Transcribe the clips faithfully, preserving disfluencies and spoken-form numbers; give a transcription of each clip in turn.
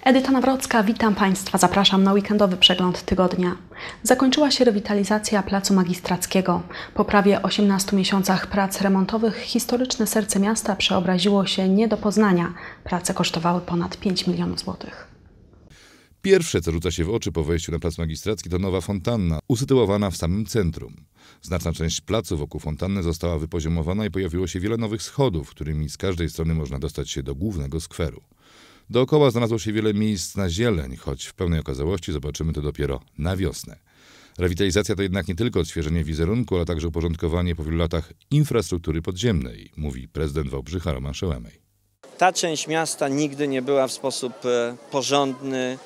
Edyta Nawrocka, witam Państwa, zapraszam na weekendowy przegląd tygodnia. Zakończyła się rewitalizacja Placu Magistrackiego. Po prawie osiemnastu miesiącach prac remontowych historyczne serce miasta przeobraziło się nie do poznania. Prace kosztowały ponad pięć milionów złotych. Pierwsze, co rzuca się w oczy po wejściu na Plac Magistracki, to nowa fontanna, usytuowana w samym centrum. Znaczna część placu wokół fontanny została wypoziomowana i pojawiło się wiele nowych schodów, którymi z każdej strony można dostać się do głównego skweru. Dookoła znalazło się wiele miejsc na zieleń, choć w pełnej okazałości zobaczymy to dopiero na wiosnę. Rewitalizacja to jednak nie tylko odświeżenie wizerunku, ale także uporządkowanie po wielu latach infrastruktury podziemnej, mówi prezydent Wałbrzycha Roman Szełemej. Ta część miasta nigdy nie była w sposób porządny,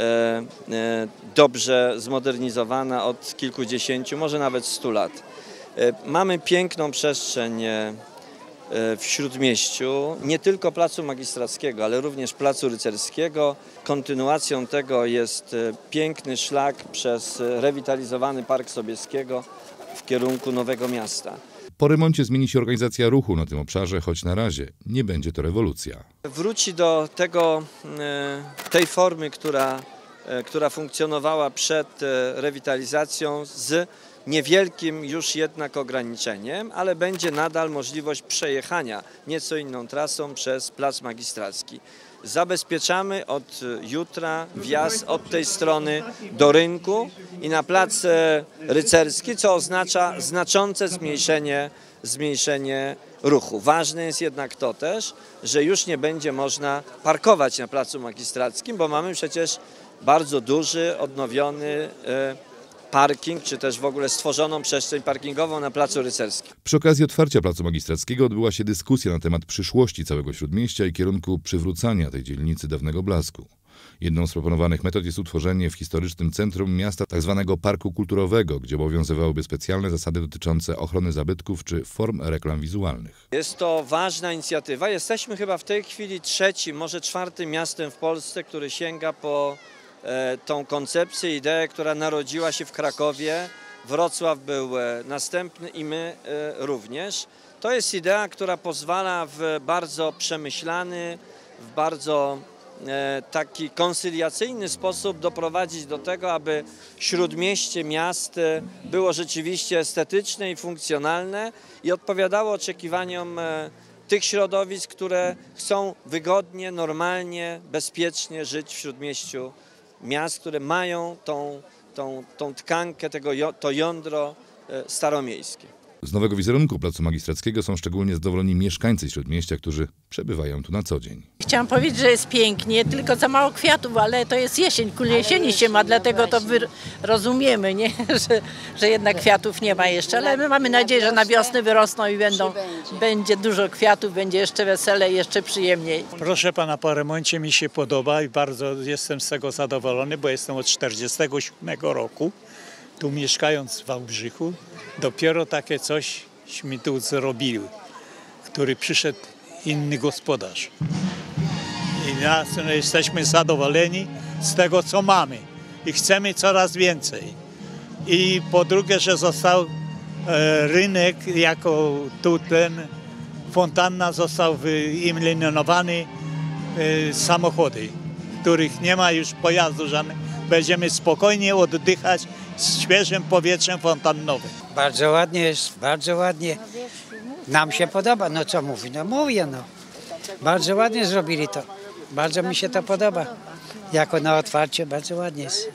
dobrze zmodernizowana od kilkudziesięciu, może nawet stu lat. Mamy piękną przestrzeń w Śródmieściu, nie tylko Placu Magistrackiego, ale również Placu Rycerskiego. Kontynuacją tego jest piękny szlak przez rewitalizowany Park Sobieskiego w kierunku Nowego Miasta. Po remoncie zmieni się organizacja ruchu na tym obszarze, choć na razie nie będzie to rewolucja. Wróci do tego, tej formy, która, która funkcjonowała przed rewitalizacją, z niewielkim już jednak ograniczeniem, ale będzie nadal możliwość przejechania nieco inną trasą przez Plac Magistracki. Zabezpieczamy od jutra wjazd od tej strony do rynku i na Plac Rycerski, co oznacza znaczące zmniejszenie, zmniejszenie ruchu. Ważne jest jednak to też, że już nie będzie można parkować na Placu Magistrackim, bo mamy przecież bardzo duży, odnowiony parking, czy też w ogóle stworzoną przestrzeń parkingową na Placu Rycerskim. Przy okazji otwarcia Placu Magistrackiego odbyła się dyskusja na temat przyszłości całego Śródmieścia i kierunku przywrócania tej dzielnicy dawnego blasku. Jedną z proponowanych metod jest utworzenie w historycznym centrum miasta tzw. parku kulturowego, gdzie obowiązywałyby specjalne zasady dotyczące ochrony zabytków czy form reklam wizualnych. Jest to ważna inicjatywa. Jesteśmy chyba w tej chwili trzecim, może czwartym miastem w Polsce, który sięga po tą koncepcję, ideę, która narodziła się w Krakowie. Wrocław był następny i my również. To jest idea, która pozwala w bardzo przemyślany, w bardzo taki koncyliacyjny sposób doprowadzić do tego, aby śródmieście miast było rzeczywiście estetyczne i funkcjonalne i odpowiadało oczekiwaniom tych środowisk, które chcą wygodnie, normalnie, bezpiecznie żyć w śródmieściu miast, które mają tą, tą, tą tkankę, tego, to jądro staromiejskie. Z nowego wizerunku Placu Magistrackiego są szczególnie zadowoleni mieszkańcy Śródmieścia, którzy przebywają tu na co dzień. Chciałam powiedzieć, że jest pięknie, tylko za mało kwiatów, ale to jest jesień, ku jesieni się ma, dlatego to rozumiemy, nie? Że, że jednak kwiatów nie ma jeszcze, ale my mamy nadzieję, że na wiosnę wyrosną i będą, będzie dużo kwiatów, będzie jeszcze weselej, jeszcze przyjemniej. Proszę pana, po remoncie mi się podoba i bardzo jestem z tego zadowolony, bo jestem od czterdziestego siódmego roku. Tu mieszkając w Wałbrzychu, dopiero takie cośmy tu zrobili, który przyszedł inny gospodarz. I nas, no, jesteśmy zadowoleni z tego, co mamy i chcemy coraz więcej. I po drugie, że został e, rynek, jako tu ten fontanna został wyeliminowany e, samochody, których nie ma już pojazdu żadnych. Będziemy spokojnie oddychać z świeżym powietrzem fontannowym. Bardzo ładnie jest, bardzo ładnie. Nam się podoba, no co mówi, no mówię, no. Bardzo ładnie zrobili to. Bardzo mi się to podoba. Jako na otwarcie bardzo ładnie jest.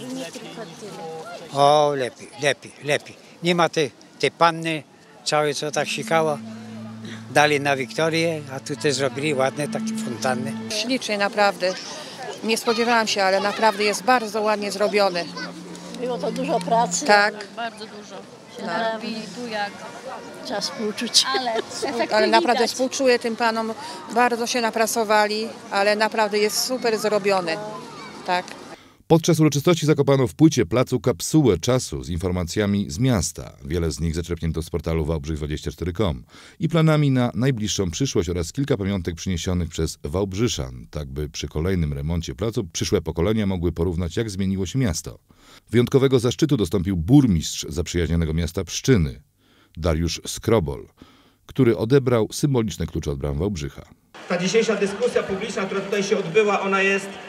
O, lepiej, lepiej, lepiej. Nie ma tej, tej panny całej, co tak sikała. Dali na Wiktorię, a tutaj zrobili ładne takie fontanny. Ślicznie naprawdę. Nie spodziewałam się, ale naprawdę jest bardzo ładnie zrobiony. Było to dużo pracy. Tak. Bardzo dużo się narobili tu, jak Trzeba współczuć. ale efektywnie Ale naprawdę widać. współczuję tym panom, bardzo się napracowali, ale naprawdę jest super zrobiony. Tak. Podczas uroczystości zakopano w płycie placu kapsułę czasu z informacjami z miasta. Wiele z nich zaczerpnięto z portalu wałbrzych dwadzieścia cztery kropka com i planami na najbliższą przyszłość oraz kilka pamiątek przyniesionych przez Wałbrzyszan, tak by przy kolejnym remoncie placu przyszłe pokolenia mogły porównać, jak zmieniło się miasto. Wyjątkowego zaszczytu dostąpił burmistrz zaprzyjaźnionego miasta Pszczyny, Dariusz Skrobol, który odebrał symboliczne klucze od bram Wałbrzycha. Ta dzisiejsza dyskusja publiczna, która tutaj się odbyła, ona jest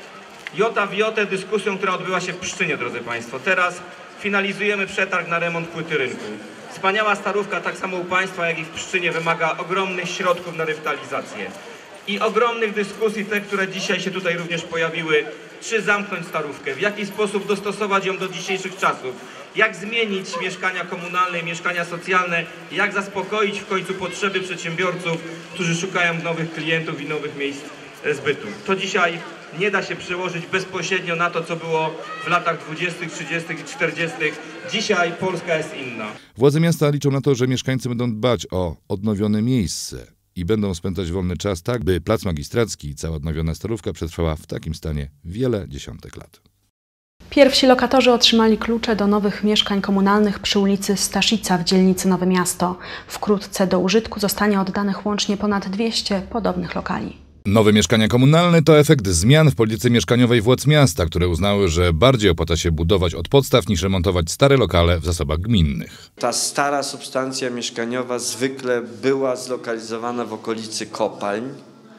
Jota w jotę dyskusją, która odbyła się w Pszczynie, drodzy Państwo. Teraz finalizujemy przetarg na remont płyty rynku. Wspaniała starówka, tak samo u Państwa, jak i w Pszczynie, wymaga ogromnych środków na rewitalizację. I ogromnych dyskusji, te, które dzisiaj się tutaj również pojawiły, czy zamknąć starówkę, w jaki sposób dostosować ją do dzisiejszych czasów, jak zmienić mieszkania komunalne i mieszkania socjalne, jak zaspokoić w końcu potrzeby przedsiębiorców, którzy szukają nowych klientów i nowych miejsc zbytu. To dzisiaj nie da się przełożyć bezpośrednio na to, co było w latach dwudziestych, trzydziestych i czterdziestych. Dzisiaj Polska jest inna. Władze miasta liczą na to, że mieszkańcy będą dbać o odnowione miejsce i będą spędzać wolny czas tak, by Plac Magistracki i cała odnowiona starówka przetrwała w takim stanie wiele dziesiątek lat. Pierwsi lokatorzy otrzymali klucze do nowych mieszkań komunalnych przy ulicy Staszica w dzielnicy Nowe Miasto. Wkrótce do użytku zostanie oddanych łącznie ponad dwieście podobnych lokali. Nowe mieszkania komunalne to efekt zmian w polityce mieszkaniowej władz miasta, które uznały, że bardziej opłaca się budować od podstaw niż remontować stare lokale w zasobach gminnych. Ta stara substancja mieszkaniowa zwykle była zlokalizowana w okolicy kopalń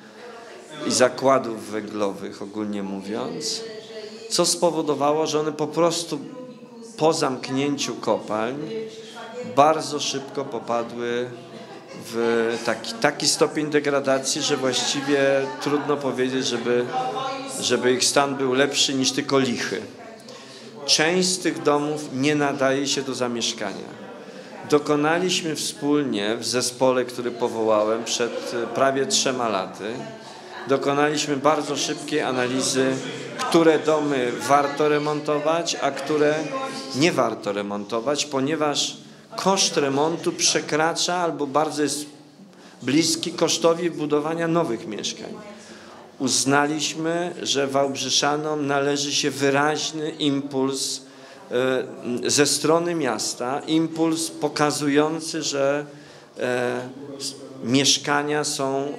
i zakładów węglowych, ogólnie mówiąc, co spowodowało, że one po prostu po zamknięciu kopalń bardzo szybko popadły w taki, taki stopień degradacji, że właściwie trudno powiedzieć, żeby, żeby ich stan był lepszy niż tylko lichy. Część z tych domów nie nadaje się do zamieszkania. Dokonaliśmy wspólnie w zespole, który powołałem przed prawie trzema laty, dokonaliśmy bardzo szybkiej analizy, które domy warto remontować, a które nie warto remontować, ponieważ koszt remontu przekracza albo bardzo jest bliski kosztowi budowania nowych mieszkań. Uznaliśmy, że Wałbrzyszanom należy się wyraźny impuls ze strony miasta, impuls pokazujący, że mieszkania są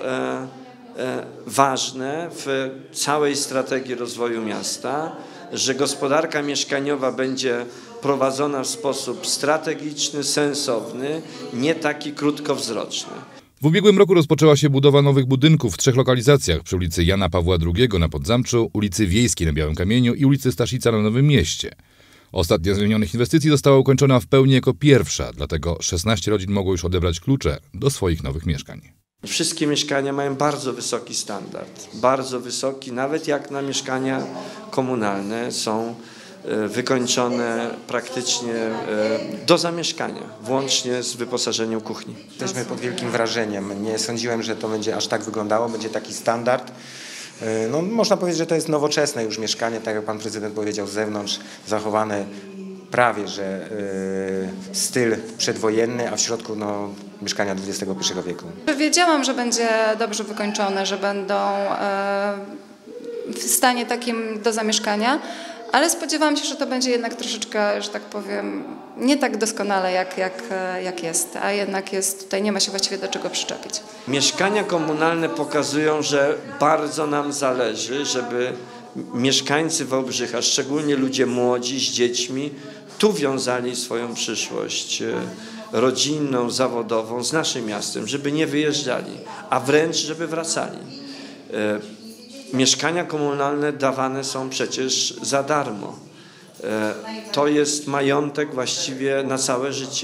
ważne w całej strategii rozwoju miasta, że gospodarka mieszkaniowa będzie prowadzona w sposób strategiczny, sensowny, nie taki krótkowzroczny. W ubiegłym roku rozpoczęła się budowa nowych budynków w trzech lokalizacjach przy ulicy Jana Pawła drugiego na Podzamczu, ulicy Wiejskiej na Białym Kamieniu i ulicy Staszica na Nowym Mieście. Ostatnia z wymienionych inwestycji została ukończona w pełni jako pierwsza, dlatego szesnaście rodzin mogło już odebrać klucze do swoich nowych mieszkań. Wszystkie mieszkania mają bardzo wysoki standard, bardzo wysoki, nawet jak na mieszkania komunalne są wykończone praktycznie do zamieszkania, włącznie z wyposażeniem kuchni. Jesteśmy pod wielkim wrażeniem. Nie sądziłem, że to będzie aż tak wyglądało, będzie taki standard. No, można powiedzieć, że to jest nowoczesne już mieszkanie, tak jak pan prezydent powiedział, z zewnątrz zachowane prawie, że y, styl przedwojenny, a w środku no, mieszkania dwudziestego pierwszego wieku. Wiedziałam, że będzie dobrze wykończone, że będą y, w stanie takim do zamieszkania, ale spodziewałam się, że to będzie jednak troszeczkę, że tak powiem, nie tak doskonale jak, jak, jak jest, a jednak jest, tutaj nie ma się właściwie do czego przyczepić. Mieszkania komunalne pokazują, że bardzo nam zależy, żeby mieszkańcy Wałbrzycha, szczególnie ludzie młodzi z dziećmi, tu wiązali swoją przyszłość rodzinną, zawodową z naszym miastem, żeby nie wyjeżdżali, a wręcz żeby wracali. Mieszkania komunalne dawane są przecież za darmo. To jest majątek właściwie na całe życie.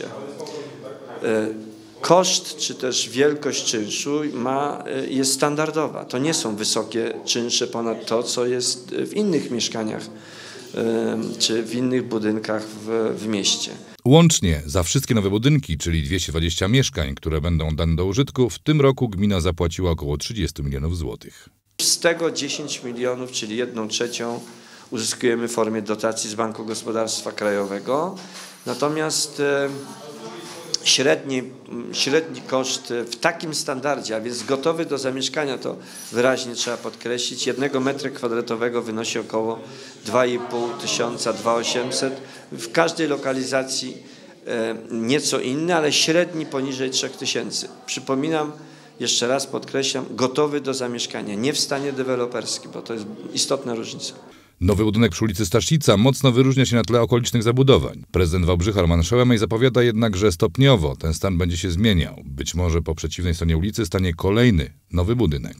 Koszt czy też wielkość czynszu ma, jest standardowa. To nie są wysokie czynsze ponad to, co jest w innych mieszkaniach czy w innych budynkach w, w mieście. Łącznie za wszystkie nowe budynki, czyli dwieście dwadzieścia mieszkań, które będą dane do użytku, w tym roku gmina zapłaciła około trzydzieści milionów złotych. Z tego dziesięć milionów, czyli jedną trzecią, uzyskujemy w formie dotacji z Banku Gospodarstwa Krajowego. Natomiast e, średni, średni koszt w takim standardzie, a więc gotowy do zamieszkania, to wyraźnie trzeba podkreślić, jednego metra kwadratowego wynosi około dwa i pół tysiąca, dwa tysiące osiemset. W każdej lokalizacji e, nieco inny, ale średni poniżej trzech tysięcy. Przypominam, jeszcze raz podkreślam, gotowy do zamieszkania, nie w stanie deweloperskim, bo to jest istotna różnica. Nowy budynek przy ulicy Staszica mocno wyróżnia się na tle okolicznych zabudowań. Prezydent Wałbrzycha Roman Szełemej zapowiada jednak, że stopniowo ten stan będzie się zmieniał. Być może po przeciwnej stronie ulicy stanie kolejny nowy budynek.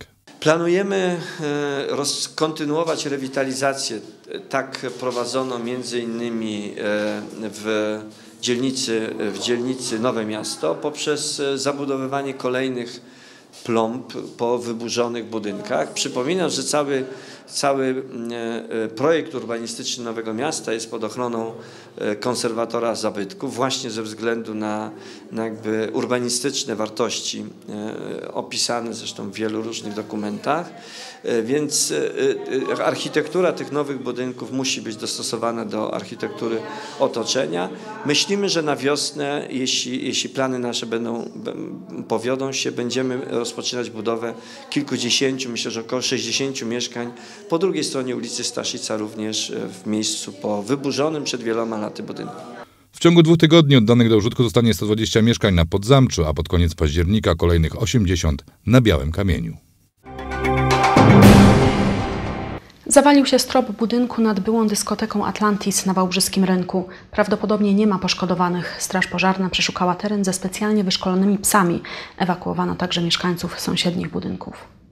Planujemy kontynuować rewitalizację, tak prowadzoną między innymi w dzielnicy, w dzielnicy Nowe Miasto poprzez zabudowywanie kolejnych plomb po wyburzonych budynkach. Przypominam, że cały, cały projekt urbanistyczny Nowego Miasta jest pod ochroną konserwatora zabytków właśnie ze względu na, na jakby urbanistyczne wartości opisane zresztą w wielu różnych dokumentach, więc architektura tych nowych budynków musi być dostosowana do architektury otoczenia. Myślimy, że na wiosnę, jeśli, jeśli plany nasze będą, powiodą się, będziemy rozpoczynać budowę kilkudziesięciu, myślę, że około sześćdziesięciu mieszkań po drugiej stronie ulicy Staszica, również w miejscu po wyburzonym przed wieloma laty budynku. W ciągu dwóch tygodni oddanych do użytku zostanie sto dwadzieścia mieszkań na Podzamczu, a pod koniec października kolejnych osiemdziesiąt na Białym Kamieniu. Zawalił się strop budynku nad byłą dyskoteką Atlantis na Wałbrzyskim Rynku. Prawdopodobnie nie ma poszkodowanych. Straż pożarna przeszukała teren ze specjalnie wyszkolonymi psami. Ewakuowano także mieszkańców sąsiednich budynków.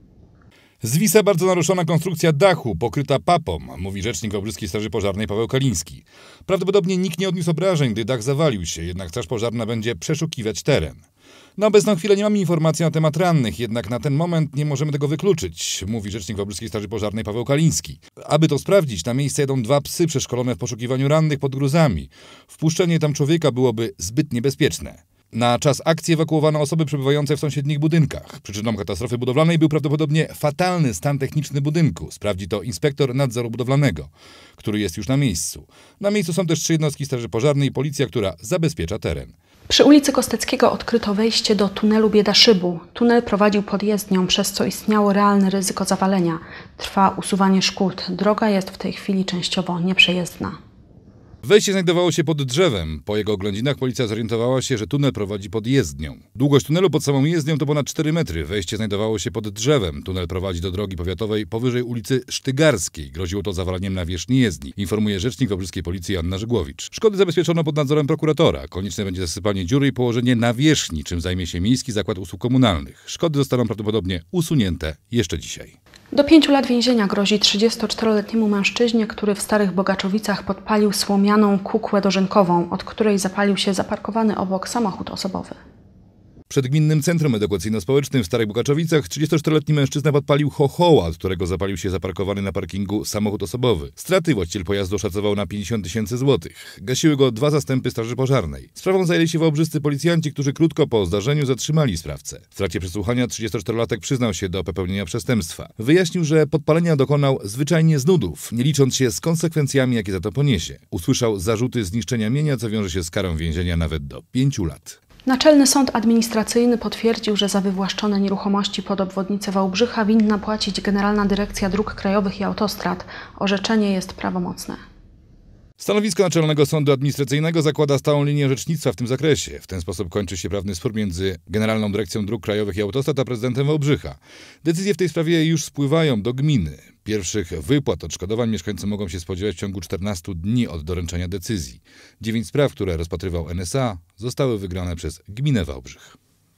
Zwisa bardzo naruszona konstrukcja dachu, pokryta papą, mówi rzecznik Wałbrzyskiej Straży Pożarnej Paweł Kaliński. Prawdopodobnie nikt nie odniósł obrażeń, gdy dach zawalił się, jednak Straż Pożarna będzie przeszukiwać teren. Na obecną chwilę nie mamy informacji na temat rannych, jednak na ten moment nie możemy tego wykluczyć, mówi rzecznik Wałbrzyskiej Straży Pożarnej Paweł Kaliński. Aby to sprawdzić, na miejsce jedą dwa psy przeszkolone w poszukiwaniu rannych pod gruzami. Wpuszczenie tam człowieka byłoby zbyt niebezpieczne. Na czas akcji ewakuowano osoby przebywające w sąsiednich budynkach. Przyczyną katastrofy budowlanej był prawdopodobnie fatalny stan techniczny budynku. Sprawdzi to inspektor nadzoru budowlanego, który jest już na miejscu. Na miejscu są też trzy jednostki Straży Pożarnej i policja, która zabezpiecza teren. Przy ulicy Kosteckiego odkryto wejście do tunelu Biedaszybu. Tunel prowadził pod jezdnią, przez co istniało realne ryzyko zawalenia. Trwa usuwanie szkód. Droga jest w tej chwili częściowo nieprzejezdna. Wejście znajdowało się pod drzewem. Po jego oględzinach policja zorientowała się, że tunel prowadzi pod jezdnią. Długość tunelu pod samą jezdnią to ponad cztery metry. Wejście znajdowało się pod drzewem. Tunel prowadzi do drogi powiatowej powyżej ulicy Sztygarskiej. Groziło to zawalaniem nawierzchni jezdni, informuje rzecznik Wałbrzyskiej Policji Anna Żygłowicz. Szkody zabezpieczono pod nadzorem prokuratora. Konieczne będzie zasypanie dziury i położenie nawierzchni, czym zajmie się Miejski Zakład Usług Komunalnych. Szkody zostaną prawdopodobnie usunięte jeszcze dzisiaj. Do pięciu lat więzienia grozi trzydziestoczteroletniemu mężczyźnie, który w Starych Bogaczowicach podpalił słomianą kukłę dożynkową, od której zapalił się zaparkowany obok samochód osobowy. Przed Gminnym Centrum Edukacyjno-Społecznym w Starych Bogaczowicach trzydziestoczteroletni mężczyzna podpalił chochoła, od którego zapalił się zaparkowany na parkingu samochód osobowy. Straty właściciel pojazdu oszacował na pięćdziesiąt tysięcy złotych. Gasiły go dwa zastępy Straży Pożarnej. Sprawą zajęli się wałbrzyscy policjanci, którzy krótko po zdarzeniu zatrzymali sprawcę. W trakcie przesłuchania trzydziestoczterolatek przyznał się do popełnienia przestępstwa. Wyjaśnił, że podpalenia dokonał zwyczajnie z nudów, nie licząc się z konsekwencjami, jakie za to poniesie. Usłyszał zarzuty zniszczenia mienia, co wiąże się z karą więzienia nawet do pięciu lat. Naczelny Sąd Administracyjny potwierdził, że za wywłaszczone nieruchomości pod obwodnicę Wałbrzycha winna płacić Generalna Dyrekcja Dróg Krajowych i Autostrad. Orzeczenie jest prawomocne. Stanowisko Naczelnego Sądu Administracyjnego zakłada stałą linię orzecznictwa w tym zakresie. W ten sposób kończy się prawny spór między Generalną Dyrekcją Dróg Krajowych i Autostrad a prezydentem Wałbrzycha. Decyzje w tej sprawie już spływają do gminy. Pierwszych wypłat odszkodowań mieszkańcy mogą się spodziewać w ciągu czternastu dni od doręczenia decyzji. Dziewięć spraw, które rozpatrywał N S A, zostały wygrane przez gminę Wałbrzych.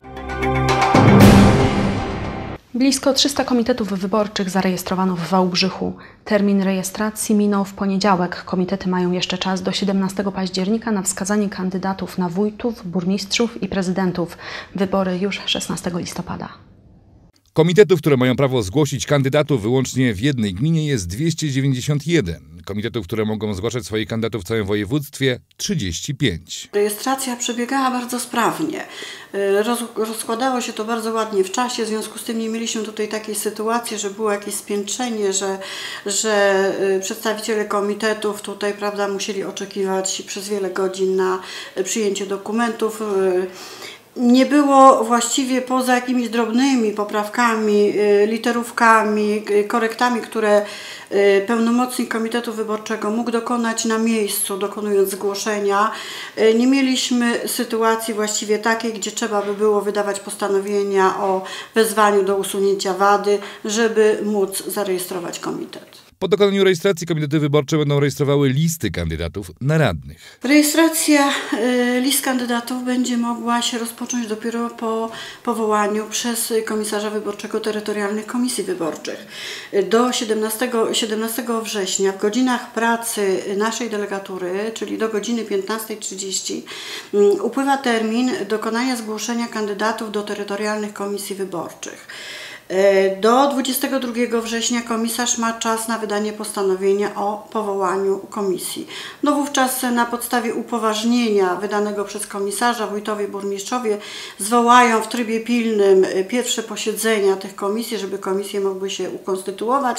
Blisko trzysta komitetów wyborczych zarejestrowano w Wałbrzychu. Termin rejestracji minął w poniedziałek. Komitety mają jeszcze czas do siedemnastego października na wskazanie kandydatów na wójtów, burmistrzów i prezydentów. Wybory już szesnastego listopada. Komitetów, które mają prawo zgłosić kandydatów wyłącznie w jednej gminie, jest dwieście dziewięćdziesiąt jeden. Komitetów, które mogą zgłaszać swoich kandydatów w całym województwie, trzydzieści pięć. Rejestracja przebiegała bardzo sprawnie. Roz, rozkładało się to bardzo ładnie w czasie, w związku z tym nie mieliśmy tutaj takiej sytuacji, że było jakieś spiętrzenie, że, że przedstawiciele komitetów tutaj, prawda, musieli oczekiwać przez wiele godzin na przyjęcie dokumentów. Nie było właściwie poza jakimiś drobnymi poprawkami, literówkami, korektami, które pełnomocnik Komitetu Wyborczego mógł dokonać na miejscu, dokonując zgłoszenia. Nie mieliśmy sytuacji właściwie takiej, gdzie trzeba by było wydawać postanowienia o wezwaniu do usunięcia wady, żeby móc zarejestrować komitet. Po dokonaniu rejestracji komitety wyborcze będą rejestrowały listy kandydatów na radnych. Rejestracja y, list kandydatów będzie mogła się rozpocząć dopiero po powołaniu przez komisarza wyborczego terytorialnych komisji wyborczych. Do siedemnastego września w godzinach pracy naszej delegatury, czyli do godziny piętnastej trzydzieści, y, upływa termin dokonania zgłoszenia kandydatów do terytorialnych komisji wyborczych. Do dwudziestego drugiego września komisarz ma czas na wydanie postanowienia o powołaniu komisji. No wówczas na podstawie upoważnienia wydanego przez komisarza wójtowie, burmistrzowie zwołają w trybie pilnym pierwsze posiedzenia tych komisji, żeby komisje mogły się ukonstytuować,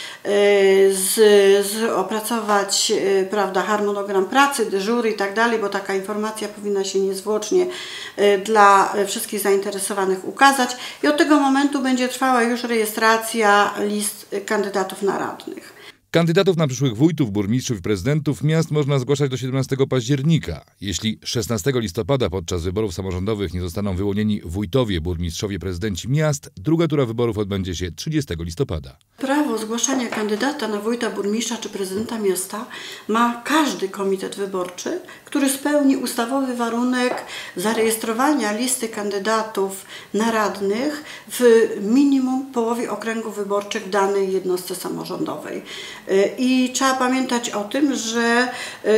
z, z, opracować prawda, harmonogram pracy, dyżury i tak dalej, bo taka informacja powinna się niezwłocznie dla wszystkich zainteresowanych ukazać i od tego momentu będzie trwała już rejestracja list kandydatów na radnych. Kandydatów na przyszłych wójtów, burmistrzów i prezydentów miast można zgłaszać do siedemnastego października. Jeśli szesnastego listopada podczas wyborów samorządowych nie zostaną wyłonieni wójtowie, burmistrzowie, prezydenci miast, druga tura wyborów odbędzie się trzydziestego listopada. Prawo zgłaszania kandydata na wójta, burmistrza czy prezydenta miasta ma każdy komitet wyborczy, który spełni ustawowy warunek zarejestrowania listy kandydatów na radnych w minimum połowie okręgów wyborczych w danej jednostce samorządowej. I trzeba pamiętać o tym, że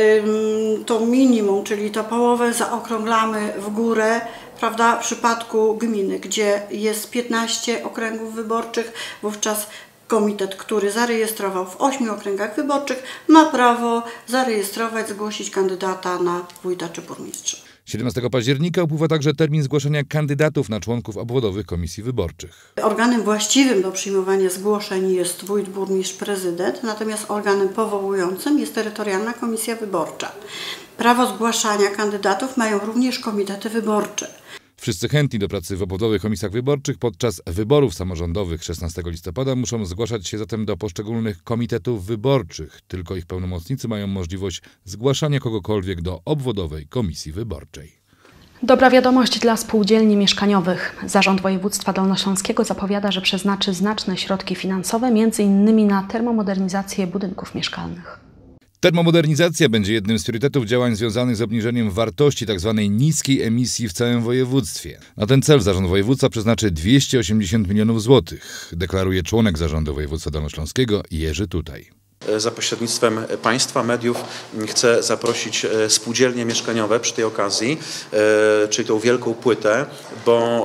to minimum, czyli to połowę zaokrąglamy w górę, prawda, w przypadku gminy, gdzie jest piętnaście okręgów wyborczych, wówczas komitet, który zarejestrował w ośmiu okręgach wyborczych, ma prawo zarejestrować, zgłosić kandydata na wójta czy burmistrza. siedemnastego października upływa także termin zgłaszania kandydatów na członków obwodowych komisji wyborczych. Organem właściwym do przyjmowania zgłoszeń jest wójt, burmistrz, prezydent, natomiast organem powołującym jest terytorialna komisja wyborcza. Prawo zgłaszania kandydatów mają również komitety wyborcze. Wszyscy chętni do pracy w obwodowych komisjach wyborczych podczas wyborów samorządowych szesnastego listopada muszą zgłaszać się zatem do poszczególnych komitetów wyborczych. Tylko ich pełnomocnicy mają możliwość zgłaszania kogokolwiek do obwodowej komisji wyborczej. Dobra wiadomość dla spółdzielni mieszkaniowych. Zarząd Województwa Dolnośląskiego zapowiada, że przeznaczy znaczne środki finansowe między innymi na termomodernizację budynków mieszkalnych. Termomodernizacja będzie jednym z priorytetów działań związanych z obniżeniem wartości tzw. niskiej emisji w całym województwie. Na ten cel Zarząd Województwa przeznaczy dwieście osiemdziesiąt milionów złotych, deklaruje członek Zarządu Województwa Dolnośląskiego Jerzy Tutaj. Za pośrednictwem państwa, mediów chcę zaprosić spółdzielnie mieszkaniowe przy tej okazji, czyli tą wielką płytę, bo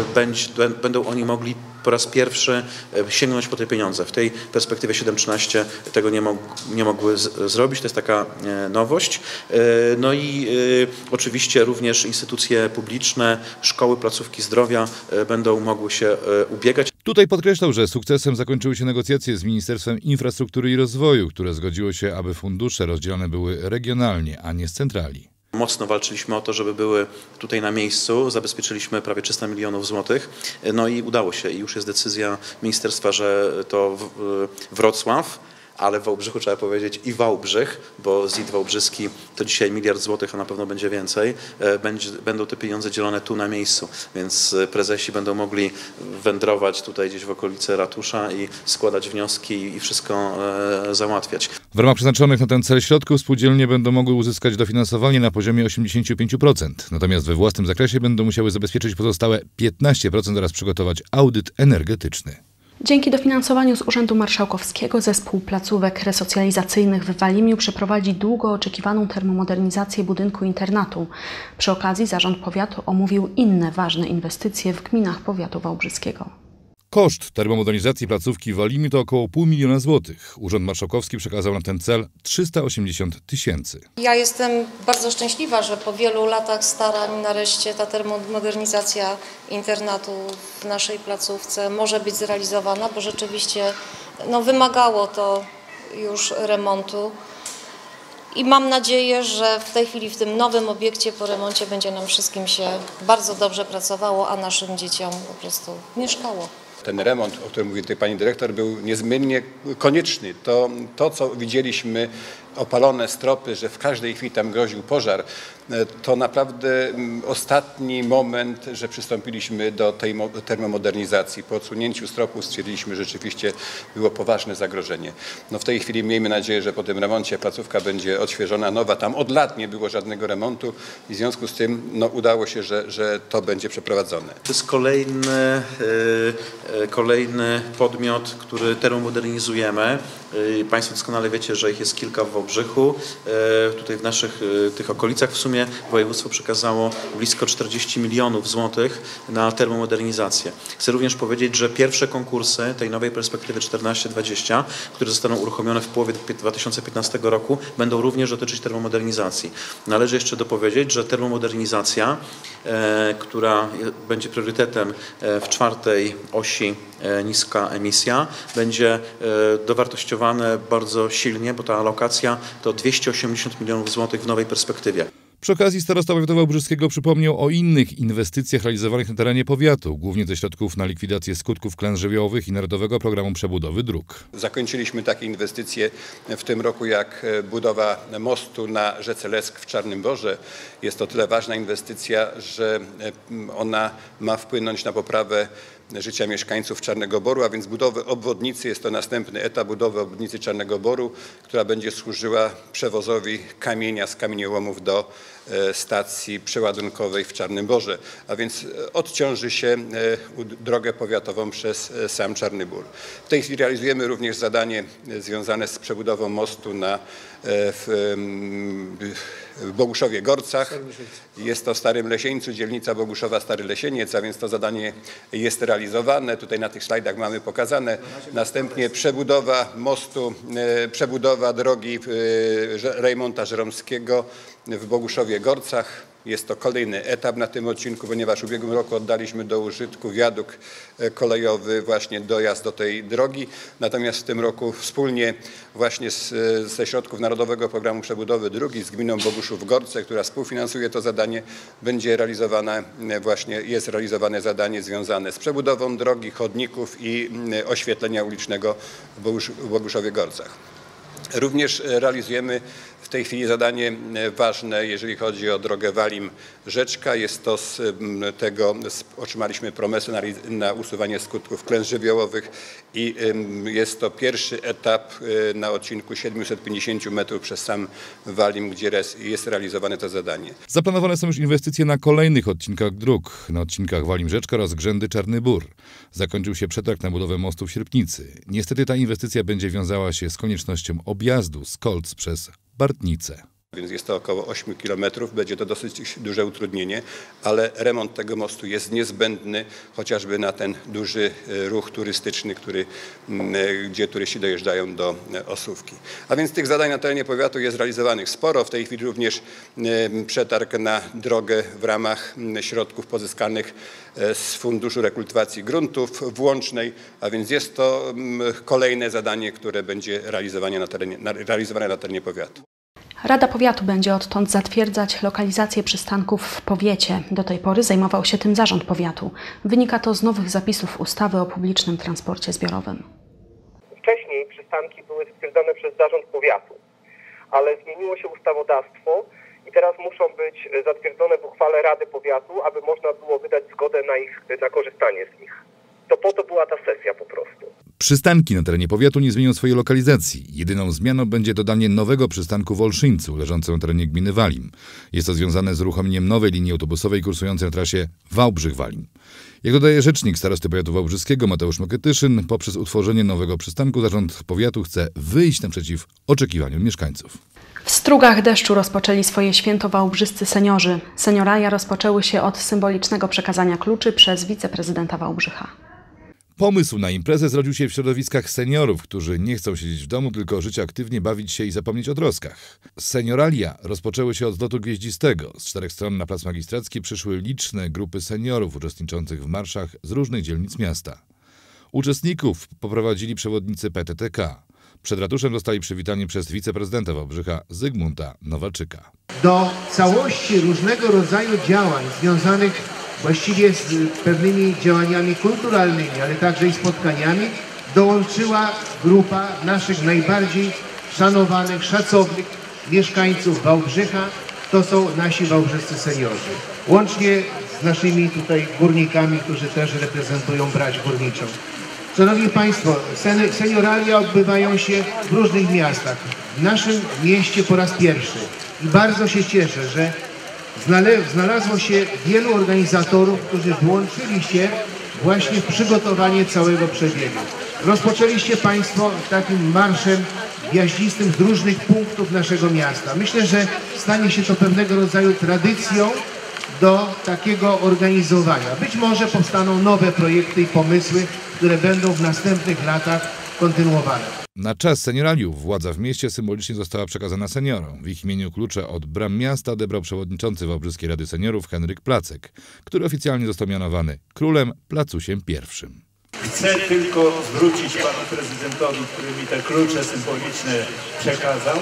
będą oni mogli po raz pierwszy sięgnąć po te pieniądze. W tej perspektywie siedem trzynaście tego nie, mog, nie mogły z, zrobić, to jest taka nowość. No i oczywiście również instytucje publiczne, szkoły, placówki zdrowia będą mogły się ubiegać. Tutaj podkreślał, że sukcesem zakończyły się negocjacje z Ministerstwem Infrastruktury i Rozwoju, które zgodziło się, aby fundusze rozdzielane były regionalnie, a nie z centrali. Mocno walczyliśmy o to, żeby były tutaj na miejscu, zabezpieczyliśmy prawie trzysta milionów złotych, no i udało się i już jest decyzja ministerstwa, że to Wrocław, ale w Wałbrzychu trzeba powiedzieć i Wałbrzych, bo Z I T wałbrzyski to dzisiaj miliard złotych, a na pewno będzie więcej. Będzie, będą te pieniądze dzielone tu na miejscu, więc prezesi będą mogli wędrować tutaj gdzieś w okolice ratusza i składać wnioski i wszystko e, załatwiać. W ramach przeznaczonych na ten cel środków spółdzielnie będą mogły uzyskać dofinansowanie na poziomie osiemdziesiąt pięć procent. Natomiast we własnym zakresie będą musiały zabezpieczyć pozostałe piętnaście procent oraz przygotować audyt energetyczny. Dzięki dofinansowaniu z Urzędu Marszałkowskiego zespół placówek resocjalizacyjnych w Walimiu przeprowadzi długo oczekiwaną termomodernizację budynku internatu. Przy okazji Zarząd Powiatu omówił inne ważne inwestycje w gminach powiatu wałbrzyskiego. Koszt termomodernizacji placówki w Walimiu to około pół miliona złotych. Urząd Marszałkowski przekazał na ten cel trzysta osiemdziesiąt tysięcy. Ja jestem bardzo szczęśliwa, że po wielu latach starań nareszcie ta termomodernizacja internatu w naszej placówce może być zrealizowana, bo rzeczywiście no, wymagało to już remontu. I mam nadzieję, że w tej chwili w tym nowym obiekcie po remoncie będzie nam wszystkim się bardzo dobrze pracowało, a naszym dzieciom po prostu mieszkało. Ten remont, o którym mówi tutaj pani dyrektor, był niezmiennie konieczny. To, to co widzieliśmy, opalone stropy, że w każdej chwili tam groził pożar, to naprawdę ostatni moment, że przystąpiliśmy do tej termomodernizacji. Po odsunięciu stropów stwierdziliśmy, że rzeczywiście było poważne zagrożenie. No w tej chwili miejmy nadzieję, że po tym remoncie placówka będzie odświeżona, nowa. Tam od lat nie było żadnego remontu i w związku z tym no, udało się, że, że to będzie przeprowadzone. To jest kolejny, kolejny podmiot, który termomodernizujemy. Państwo doskonale wiecie, że ich jest kilka w Wałbrzychu. Tutaj w naszych tych okolicach w sumie województwo przekazało blisko czterdzieści milionów złotych na termomodernizację. Chcę również powiedzieć, że pierwsze konkursy tej nowej perspektywy czternaście dwadzieścia, które zostaną uruchomione w połowie dwa tysiące piętnastego roku, będą również dotyczyć termomodernizacji. Należy jeszcze dopowiedzieć, że termomodernizacja, e, która będzie priorytetem w czwartej osi e, niska emisja, będzie e, dowartościowane bardzo silnie, bo ta alokacja to dwieście osiemdziesiąt milionów złotych w nowej perspektywie. Przy okazji starosta powiatu wałbrzyskiego przypomniał o innych inwestycjach realizowanych na terenie powiatu, głównie ze środków na likwidację skutków klęsk żywiołowych i Narodowego Programu Przebudowy Dróg. Zakończyliśmy takie inwestycje w tym roku jak budowa mostu na rzece Lesk w Czarnym Borze. Jest to tyle ważna inwestycja, że ona ma wpłynąć na poprawę życia mieszkańców Czarnego Boru, a więc budowę obwodnicy. Jest to następny etap budowy obwodnicy Czarnego Boru, która będzie służyła przewozowi kamienia z kamieniołomów do stacji przeładunkowej w Czarnym Borze, a więc odciąży się drogę powiatową przez sam Czarny Bór. W tej chwili realizujemy również zadanie związane z przebudową mostu na, w, w Boguszowie Gorcach. Jest to w Starym Lesieńcu, dzielnica Boguszowa Stary Lesieniec, a więc to zadanie jest realizowane. Tutaj na tych slajdach mamy pokazane. Następnie przebudowa mostu, przebudowa drogi Rejmonta Żeromskiego w Boguszowie Gorcach. Jest to kolejny etap na tym odcinku, ponieważ w ubiegłym roku oddaliśmy do użytku wiadukt kolejowy, właśnie dojazd do tej drogi. Natomiast w tym roku wspólnie właśnie z, ze środków Narodowego Programu Przebudowy Dróg z gminą Boguszów-Gorce, która współfinansuje to zadanie, będzie realizowane właśnie, jest realizowane zadanie związane z przebudową drogi, chodników i oświetlenia ulicznego w Bogusz, w Boguszowie-Gorcach. Również realizujemy w tej chwili zadanie ważne, jeżeli chodzi o drogę Walim-Rzeczka. Jest to z tego, otrzymaliśmy promesę na, na usuwanie skutków klęsk żywiołowych i jest to pierwszy etap na odcinku siedemset pięćdziesiąt metrów przez sam Walim, gdzie jest realizowane to zadanie. Zaplanowane są już inwestycje na kolejnych odcinkach dróg, na odcinkach Walim-Rzeczka oraz Grzędy-Czarny Bór. Zakończył się przetarg na budowę mostu w Sierpnicy. Niestety ta inwestycja będzie wiązała się z koniecznością objazdu z Kolc przez Bartnice. Więc jest to około ośmiu kilometrów, będzie to dosyć duże utrudnienie, ale remont tego mostu jest niezbędny chociażby na ten duży ruch turystyczny, który, gdzie turyści dojeżdżają do Osówki. A więc tych zadań na terenie powiatu jest realizowanych sporo. W tej chwili również przetarg na drogę w ramach środków pozyskanych z Funduszu Rekultywacji Gruntów włącznej, a więc jest to kolejne zadanie, które będzie realizowane na terenie, realizowane na terenie powiatu. Rada Powiatu będzie odtąd zatwierdzać lokalizację przystanków w powiecie. Do tej pory zajmował się tym Zarząd Powiatu. Wynika to z nowych zapisów ustawy o publicznym transporcie zbiorowym. Wcześniej przystanki były stwierdzone przez Zarząd Powiatu, ale zmieniło się ustawodawstwo i teraz muszą być zatwierdzone w uchwale Rady Powiatu, aby można było wydać zgodę na ich na korzystanie z nich. To po to była ta sesja po prostu. Przystanki na terenie powiatu nie zmienią swojej lokalizacji. Jedyną zmianą będzie dodanie nowego przystanku w Olszyńcu, leżącym na terenie gminy Walim. Jest to związane z uruchomieniem nowej linii autobusowej kursującej na trasie Wałbrzych-Walim. Jak dodaje rzecznik starosty powiatu wałbrzyskiego Mateusz Moketyszyn, poprzez utworzenie nowego przystanku zarząd powiatu chce wyjść naprzeciw oczekiwaniom mieszkańców. W strugach deszczu rozpoczęli swoje święto wałbrzyscy seniorzy. Senioralia rozpoczęły się od symbolicznego przekazania kluczy przez wiceprezydenta Wałbrzycha. Pomysł na imprezę zrodził się w środowiskach seniorów, którzy nie chcą siedzieć w domu, tylko żyć aktywnie, bawić się i zapomnieć o troskach. Senioralia rozpoczęły się od lotu gwieździstego. Z czterech stron na Plac Magistracki przyszły liczne grupy seniorów uczestniczących w marszach z różnych dzielnic miasta. Uczestników poprowadzili przewodnicy P T T K. Przed ratuszem zostali przywitani przez wiceprezydenta Wałbrzycha Zygmunta Nowalczyka. Do całości różnego rodzaju działań związanych właściwie z pewnymi działaniami kulturalnymi, ale także i spotkaniami, dołączyła grupa naszych najbardziej szanowanych, szacownych mieszkańców Wałbrzycha, to są nasi wałbrzyscy seniorzy. Łącznie z naszymi tutaj górnikami, którzy też reprezentują brać górniczą. Szanowni Państwo, senioralia odbywają się w różnych miastach. W naszym mieście po raz pierwszy. I bardzo się cieszę, że znalazło się wielu organizatorów, którzy włączyli się właśnie w przygotowanie całego przebiegu. Rozpoczęliście Państwo takim marszem gwiaździstym z różnych punktów naszego miasta. Myślę, że stanie się to pewnego rodzaju tradycją do takiego organizowania. Być może powstaną nowe projekty i pomysły, które będą w następnych latach kontynuowane. Na czas senioraliów władza w mieście symbolicznie została przekazana seniorom. W ich imieniu klucze od bram miasta odebrał przewodniczący Wałbrzyskiej Rady Seniorów Henryk Placek, który oficjalnie został mianowany królem Placusiem pierwszym. Chcę tylko zwrócić panu prezydentowi, który mi te klucze symboliczne przekazał,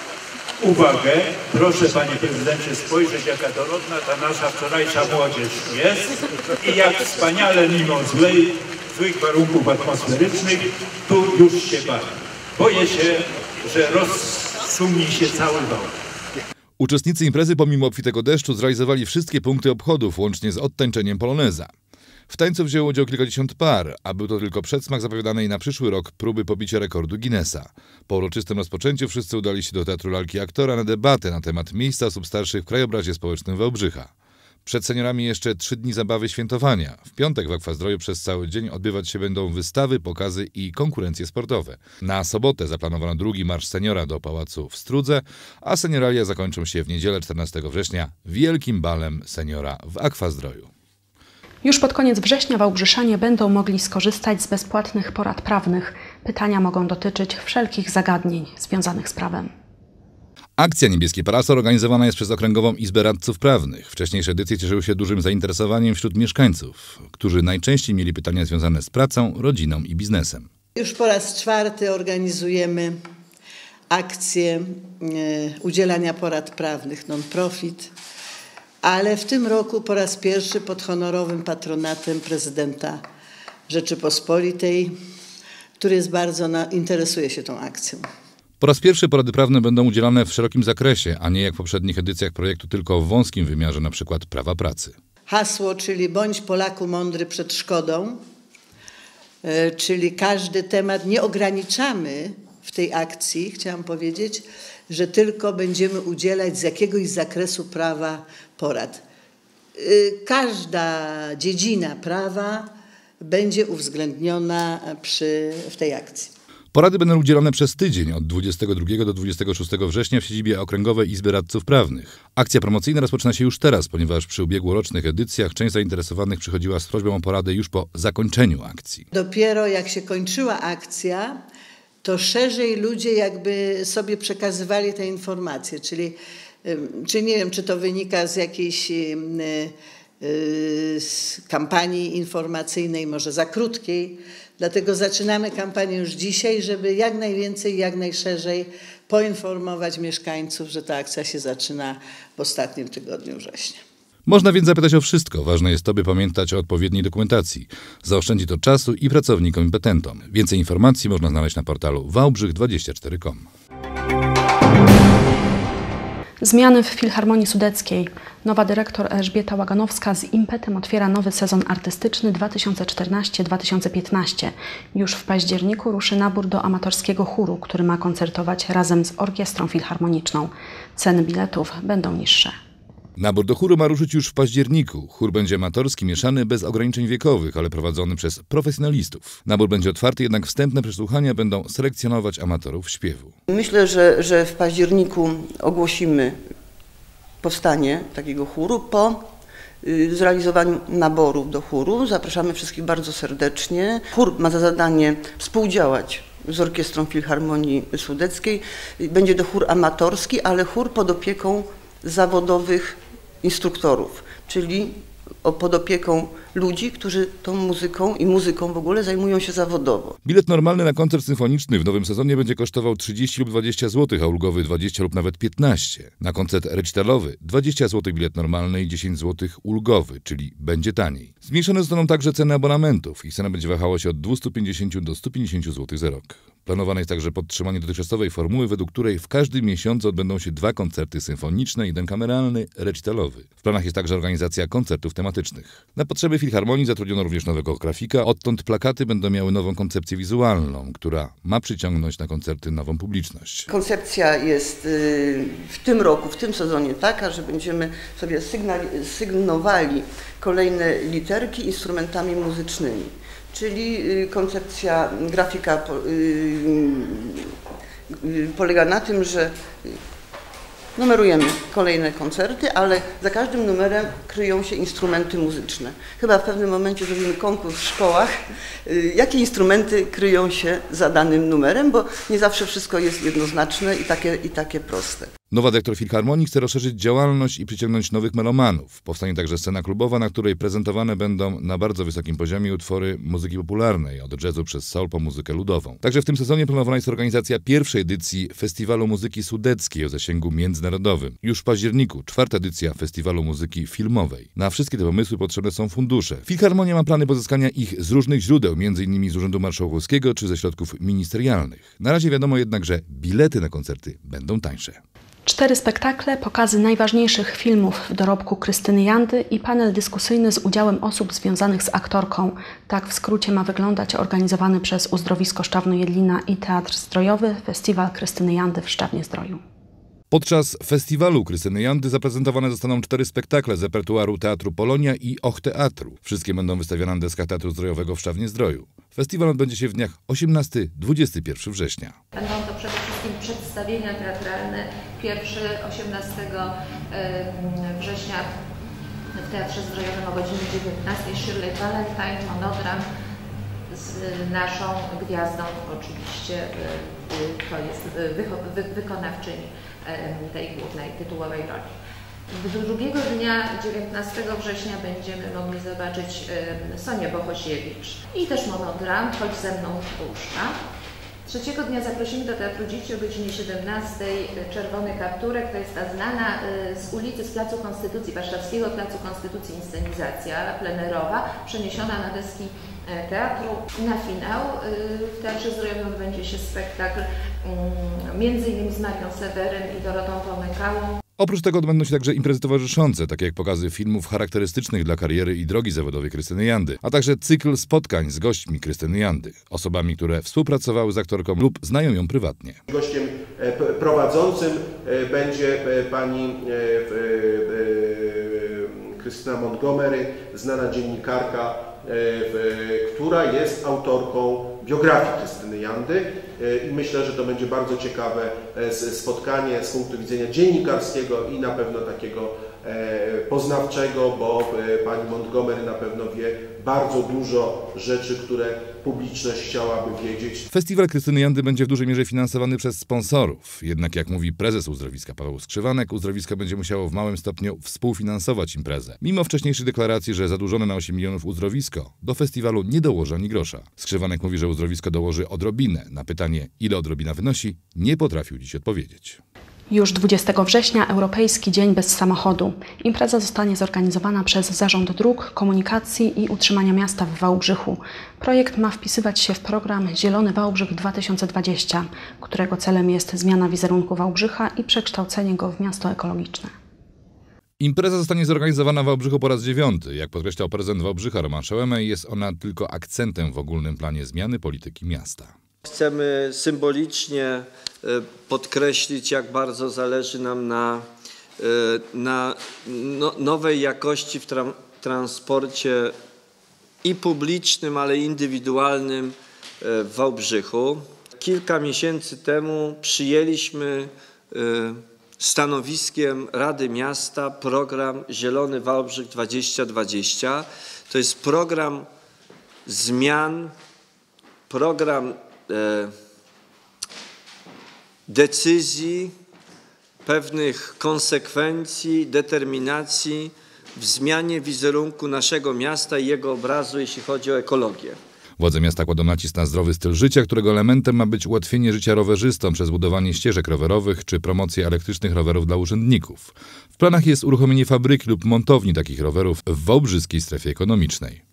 uwagę. Proszę, panie prezydencie, spojrzeć, jaka dorodna ta nasza wczorajsza młodzież jest i jak wspaniale mimo złej, złych warunków atmosferycznych tu już się bawi. Boję się, że rozsumni się cały Wałbrzych. Uczestnicy imprezy pomimo obfitego deszczu zrealizowali wszystkie punkty obchodów, łącznie z odtańczeniem poloneza. W tańcu wzięło udział kilkadziesiąt par, a był to tylko przedsmak zapowiadanej na przyszły rok próby pobicia rekordu Guinnessa. Po uroczystym rozpoczęciu wszyscy udali się do Teatru Lalki Aktora na debatę na temat miejsca osób starszych w krajobrazie społecznym Wałbrzycha. Przed seniorami jeszcze trzy dni zabawy świętowania. W piątek w Akwazdroju przez cały dzień odbywać się będą wystawy, pokazy i konkurencje sportowe. Na sobotę zaplanowano drugi marsz seniora do pałacu w Strudze, a senioralia zakończą się w niedzielę czternastego września wielkim balem seniora w Akwazdroju. Już pod koniec września Wałbrzyszanie będą mogli skorzystać z bezpłatnych porad prawnych. Pytania mogą dotyczyć wszelkich zagadnień związanych z prawem. Akcja Niebieski Parasol organizowana jest przez Okręgową Izbę Radców Prawnych. Wcześniejsze edycje cieszyły się dużym zainteresowaniem wśród mieszkańców, którzy najczęściej mieli pytania związane z pracą, rodziną i biznesem. Już po raz czwarty organizujemy akcję e, udzielania porad prawnych non-profit, ale w tym roku po raz pierwszy pod honorowym patronatem prezydenta Rzeczypospolitej, który jest bardzo na, interesuje się tą akcją. Po raz pierwszy porady prawne będą udzielane w szerokim zakresie, a nie jak w poprzednich edycjach projektu tylko w wąskim wymiarze, na przykład prawa pracy. Hasło, czyli bądź Polaku mądry przed szkodą, czyli każdy temat nie ograniczamy w tej akcji, chciałam powiedzieć, że tylko będziemy udzielać z jakiegoś zakresu prawa porad. Każda dziedzina prawa będzie uwzględniona przy, w tej akcji. Porady będą udzielane przez tydzień od dwudziestego drugiego do dwudziestego szóstego września w siedzibie Okręgowej Izby Radców Prawnych. Akcja promocyjna rozpoczyna się już teraz, ponieważ przy ubiegłorocznych edycjach część zainteresowanych przychodziła z prośbą o poradę już po zakończeniu akcji. Dopiero jak się kończyła akcja, to szerzej ludzie jakby sobie przekazywali te informacje, czyli czy nie wiem, czy to wynika z jakiejś z kampanii informacyjnej, może za krótkiej. Dlatego zaczynamy kampanię już dzisiaj, żeby jak najwięcej, jak najszerzej poinformować mieszkańców, że ta akcja się zaczyna w ostatnim tygodniu września. Można więc zapytać o wszystko. Ważne jest to, by pamiętać o odpowiedniej dokumentacji. Zaoszczędzi to czasu i pracownikom i petentom. Więcej informacji można znaleźć na portalu wałbrzych dwadzieścia cztery kropka com. Zmiany w Filharmonii Sudeckiej. Nowa dyrektor Elżbieta Łaganowska z impetem otwiera nowy sezon artystyczny dwa tysiące czternasty dwa tysiące piętnasty. Już w październiku ruszy nabór do amatorskiego chóru, który ma koncertować razem z orkiestrą filharmoniczną. Ceny biletów będą niższe. Nabór do chóru ma ruszyć już w październiku. Chór będzie amatorski, mieszany, bez ograniczeń wiekowych, ale prowadzony przez profesjonalistów. Nabór będzie otwarty, jednak wstępne przesłuchania będą selekcjonować amatorów śpiewu. Myślę, że, że w październiku ogłosimy powstanie takiego chóru po y, zrealizowaniu naborów do chóru. Zapraszamy wszystkich bardzo serdecznie. Chór ma za zadanie współdziałać z Orkiestrą Filharmonii Sudeckiej. Będzie to chór amatorski, ale chór pod opieką zawodowych instruktorów, czyli pod opieką ludzi, którzy tą muzyką i muzyką w ogóle zajmują się zawodowo. Bilet normalny na koncert symfoniczny w nowym sezonie będzie kosztował trzydzieści lub dwadzieścia złotych, a ulgowy dwadzieścia lub nawet piętnaście. Na koncert recitalowy dwadzieścia złotych bilet normalny i dziesięć złotych ulgowy, czyli będzie taniej. Zmniejszone zostaną także ceny abonamentów. Ich cena będzie wahała się od dwieście pięćdziesiąt do stu pięćdziesięciu złotych za rok. Planowane jest także podtrzymanie dotychczasowej formuły, według której w każdym miesiącu odbędą się dwa koncerty symfoniczne, jeden kameralny, recitalowy. W planach jest także organizacja koncertów tematycznych. Na potrzeby Filharmonii zatrudniono również nowego grafika, odtąd plakaty będą miały nową koncepcję wizualną, która ma przyciągnąć na koncerty nową publiczność. Koncepcja jest w tym roku, w tym sezonie taka, że będziemy sobie sygnowali kolejne literki instrumentami muzycznymi. Czyli koncepcja grafika polega na tym, że numerujemy kolejne koncerty, ale za każdym numerem kryją się instrumenty muzyczne. Chyba w pewnym momencie zrobimy konkurs w szkołach, jakie instrumenty kryją się za danym numerem, bo nie zawsze wszystko jest jednoznaczne i takie, i takie proste. Nowa dyrektor Filharmonii chce rozszerzyć działalność i przyciągnąć nowych melomanów. Powstanie także scena klubowa, na której prezentowane będą na bardzo wysokim poziomie utwory muzyki popularnej, od jazzu przez soul po muzykę ludową. Także w tym sezonie planowana jest organizacja pierwszej edycji Festiwalu Muzyki Sudeckiej o zasięgu międzynarodowym. Już w październiku czwarta edycja Festiwalu Muzyki Filmowej. Na wszystkie te pomysły potrzebne są fundusze. Filharmonia ma plany pozyskania ich z różnych źródeł, między innymi z Urzędu Marszałkowskiego czy ze środków ministerialnych. Na razie wiadomo jednak, że bilety na koncerty będą tańsze. Cztery spektakle, pokazy najważniejszych filmów w dorobku Krystyny Jandy i panel dyskusyjny z udziałem osób związanych z aktorką. Tak w skrócie ma wyglądać organizowany przez Uzdrowisko Szczawno-Jedlina i Teatr Zdrojowy Festiwal Krystyny Jandy w Szczawnie-Zdroju. Podczas festiwalu Krystyny Jandy zaprezentowane zostaną cztery spektakle z repertuaru Teatru Polonia i Och Teatru. Wszystkie będą wystawione na deskach Teatru Zdrojowego w Szczawnie-Zdroju. Festiwal odbędzie się w dniach osiemnastego do dwudziestego pierwszego września. Będą to przede wszystkim przedstawienia teatralne. Pierwszy osiemnastego września w Teatrze Zdrojowym o godzinie dziewiętnastej Shirley Valentine, monodram z naszą gwiazdą oczywiście, to jest wykonawczyni tej głównej, tytułowej roli. Drugiego dnia, dziewiętnastego września, będziemy mogli zobaczyć Sonię Bohosiewicz i też monodram Chodź ze mną do łóżka. Trzeciego dnia zaprosimy do Teatru Dzieci o godzinie siedemnastej Czerwony Kapturek, to jest ta znana z ulicy, z Placu Konstytucji, warszawskiego Placu Konstytucji inscenizacja plenerowa, przeniesiona na deski teatru. Na finał w Teatrze Zdrojowym odbędzie się spektakl między innymi z Marią Seweryn i Dorotą Pomykałą. Oprócz tego odbędą się także imprezy towarzyszące, takie jak pokazy filmów charakterystycznych dla kariery i drogi zawodowej Krystyny Jandy, a także cykl spotkań z gośćmi Krystyny Jandy, osobami, które współpracowały z aktorką lub znają ją prywatnie. Gościem prowadzącym będzie pani Krystyna Montgomery, znana dziennikarka, która jest autorką biografii Krystyny Jandy i myślę, że to będzie bardzo ciekawe spotkanie z punktu widzenia dziennikarskiego i na pewno takiego poznawczego, bo pani Montgomery na pewno wie bardzo dużo rzeczy, które publiczność chciałaby wiedzieć. Festiwal Krystyny Jandy będzie w dużej mierze finansowany przez sponsorów. Jednak jak mówi prezes Uzdrowiska Paweł Skrzywanek, Uzdrowisko będzie musiało w małym stopniu współfinansować imprezę. Mimo wcześniejszych deklaracji, że zadłużone na osiem milionów Uzdrowisko do festiwalu nie dołoży ani grosza. Skrzywanek mówi, że Uzdrowisko dołoży odrobinę. Na pytanie, ile odrobina wynosi, nie potrafił dziś odpowiedzieć. Już dwudziestego września Europejski Dzień Bez Samochodu. Impreza zostanie zorganizowana przez Zarząd Dróg, Komunikacji i Utrzymania Miasta w Wałbrzychu. Projekt ma wpisywać się w program Zielony Wałbrzych dwa tysiące dwadzieścia, którego celem jest zmiana wizerunku Wałbrzycha i przekształcenie go w miasto ekologiczne. Impreza zostanie zorganizowana w Wałbrzychu po raz dziewiąty. Jak podkreślał prezydent Wałbrzycha Roman Szełemej, jest ona tylko akcentem w ogólnym planie zmiany polityki miasta. Chcemy symbolicznie podkreślić, jak bardzo zależy nam na, na no, nowej jakości w tra transporcie i publicznym, ale i indywidualnym w Wałbrzychu. Kilka miesięcy temu przyjęliśmy stanowiskiem Rady Miasta program Zielony Wałbrzych dwa tysiące dwadzieścia. To jest program zmian, program e, decyzji, pewnych konsekwencji, determinacji w zmianie wizerunku naszego miasta i jego obrazu, jeśli chodzi o ekologię. Władze miasta kładą nacisk na zdrowy styl życia, którego elementem ma być ułatwienie życia rowerzystom przez budowanie ścieżek rowerowych czy promocję elektrycznych rowerów dla urzędników. W planach jest uruchomienie fabryki lub montowni takich rowerów w wałbrzyskiej strefie ekonomicznej.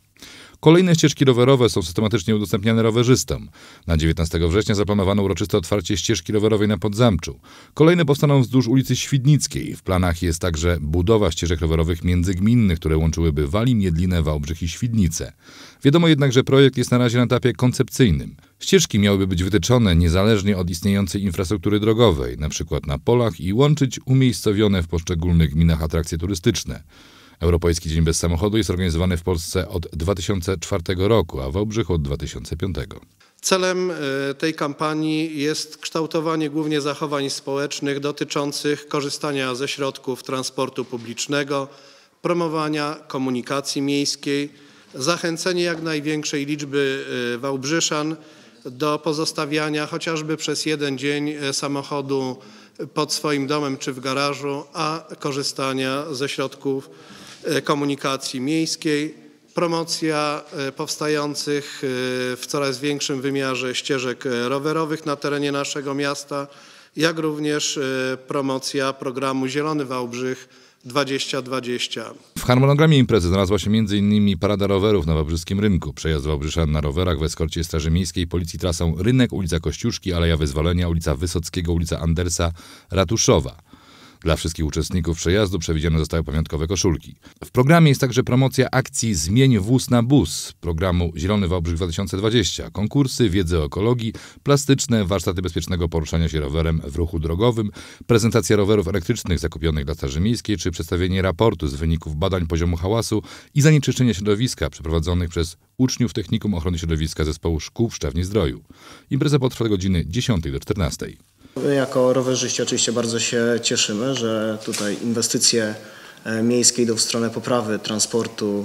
Kolejne ścieżki rowerowe są systematycznie udostępniane rowerzystom. Na dziewiętnastego września zaplanowano uroczyste otwarcie ścieżki rowerowej na Podzamczu. Kolejne powstaną wzdłuż ulicy Świdnickiej. W planach jest także budowa ścieżek rowerowych międzygminnych, które łączyłyby Walin, Jedlinę, Wałbrzych i Świdnicę. Wiadomo jednak, że projekt jest na razie na etapie koncepcyjnym. Ścieżki miałyby być wytyczone niezależnie od istniejącej infrastruktury drogowej, np. na polach, i łączyć umiejscowione w poszczególnych gminach atrakcje turystyczne. Europejski Dzień Bez Samochodu jest organizowany w Polsce od dwa tysiące czwartego roku, a w Wałbrzychu od dwa tysiące piątego. Celem tej kampanii jest kształtowanie głównie zachowań społecznych dotyczących korzystania ze środków transportu publicznego, promowania komunikacji miejskiej, zachęcenie jak największej liczby wałbrzyszan do pozostawiania chociażby przez jeden dzień samochodu pod swoim domem czy w garażu, a korzystania ze środków komunikacji miejskiej, promocja powstających w coraz większym wymiarze ścieżek rowerowych na terenie naszego miasta, jak również promocja programu Zielony Wałbrzych dwadzieścia dwadzieścia. W harmonogramie imprezy znalazła się między innymi parada rowerów na Wałbrzyskim Rynku, przejazd wałbrzyszan na rowerach w eskorcie Straży Miejskiej, Policji trasą Rynek, ulica Kościuszki, Aleja Wyzwolenia, ulica Wysockiego, ulica Andersa, Ratuszowa. Dla wszystkich uczestników przejazdu przewidziane zostały pamiątkowe koszulki. W programie jest także promocja akcji Zmień wóz na bus, programu Zielony Wałbrzych dwa tysiące dwadzieścia, konkursy, wiedzy o ekologii, plastyczne, warsztaty bezpiecznego poruszania się rowerem w ruchu drogowym, prezentacja rowerów elektrycznych zakupionych dla Straży Miejskiej, czy przedstawienie raportu z wyników badań poziomu hałasu i zanieczyszczenia środowiska przeprowadzonych przez uczniów Technikum Ochrony Środowiska Zespołu Szkół w Szczawnie-Zdroju. Impreza potrwa od godziny dziesiątej do czternastej. My jako rowerzyści oczywiście bardzo się cieszymy, że tutaj inwestycje miejskie idą w stronę poprawy transportu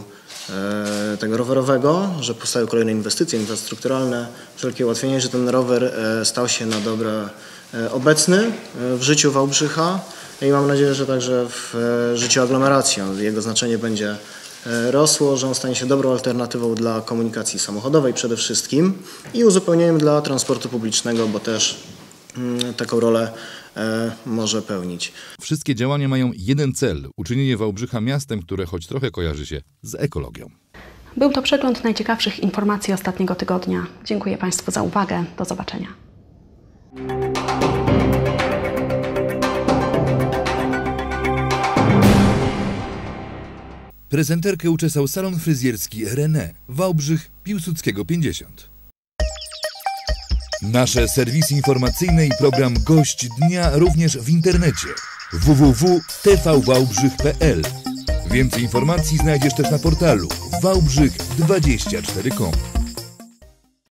tego rowerowego, że powstają kolejne inwestycje infrastrukturalne, wszelkie ułatwienia, że ten rower stał się na dobre obecny w życiu Wałbrzycha i mam nadzieję, że także w życiu aglomeracji jego znaczenie będzie rosło, że on stanie się dobrą alternatywą dla komunikacji samochodowej przede wszystkim i uzupełnieniem dla transportu publicznego, bo też taką rolę e, może pełnić. Wszystkie działania mają jeden cel – uczynienie Wałbrzycha miastem, które choć trochę kojarzy się z ekologią. Był to przegląd najciekawszych informacji ostatniego tygodnia. Dziękuję Państwu za uwagę. Do zobaczenia. Prezenterkę uczesał salon fryzjerski René, Wałbrzych, Piłsudskiego pięćdziesiąt. Nasze serwisy informacyjne i program Gość Dnia również w internecie w w w kropka t v wałbrzych kropka p l. Więcej informacji znajdziesz też na portalu wałbrzych dwadzieścia cztery kropka com.